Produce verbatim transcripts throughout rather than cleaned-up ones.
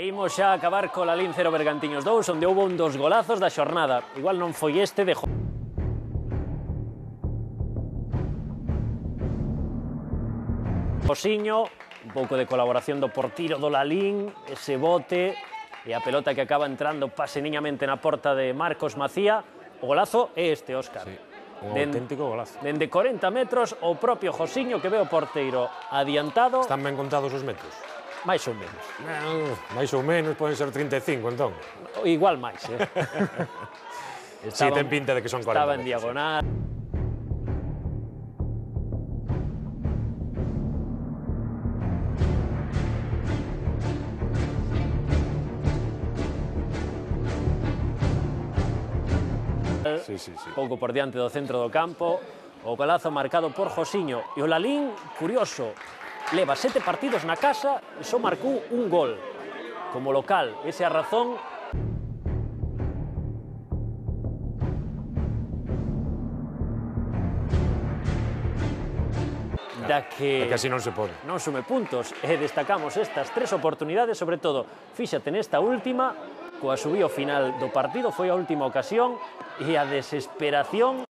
E imos xa acabar co Lalín cero Bergantiños dous, onde houve un dos golazos da xornada. Igual non foi este de... Josiño, un pouco de colaboración do portiro do Lalín, ese bote e a pelota que acaba entrando paseniñamente na porta de Marcos Macía. O golazo é este, Óscar. Sí, un Den, auténtico golazo. Dende corenta metros, o propio Josiño que ve o porteiro adiantado. Están ben contados os metros? Mais ou menos. Eh, máis ou menos, poden ser trinta e cinco, entón. Igual máis, eh? Sí, ten pinta de que son cuarenta. Estaba en diagonal. Sí, sí, sí. Pouco por diante do centro do campo, o golazo marcado por Josiño. E o Lalín, curioso, leva sete partidos na casa e só marcou un gol. Como local, esa é a razón. Da que... É que así non se pode. Non sume puntos e destacamos estas tres oportunidades, sobre todo, fíxate nesta última, coa subío final do partido, foi a última ocasión e a desesperación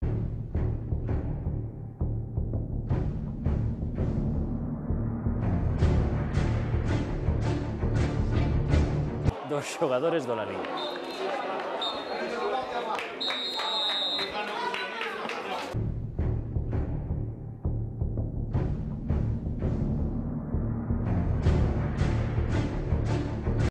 dos xogadores do Lalín.